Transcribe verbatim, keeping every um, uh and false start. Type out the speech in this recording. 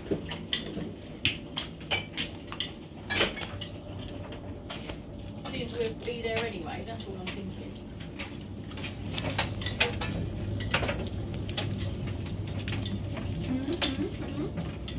Seems we'll be there anyway, that's all I'm thinking. Mm-hmm, mm-hmm.